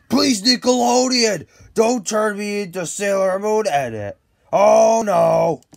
Please, Nickelodeon, don't turn me into Sailor Moon Edit. Oh no.